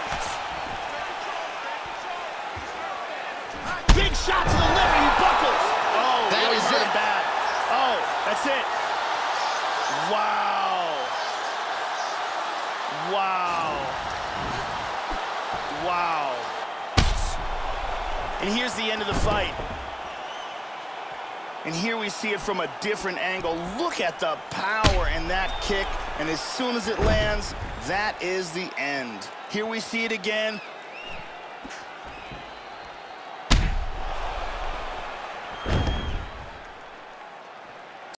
Big shot to the liver, he buckles. Oh, that really is hurt it. him bad. Oh, that's it. Wow. Wow. Wow. And here's the end of the fight. And here we see it from a different angle. Look at the power in that kick. And as soon as it lands, that is the end. Here we see it again.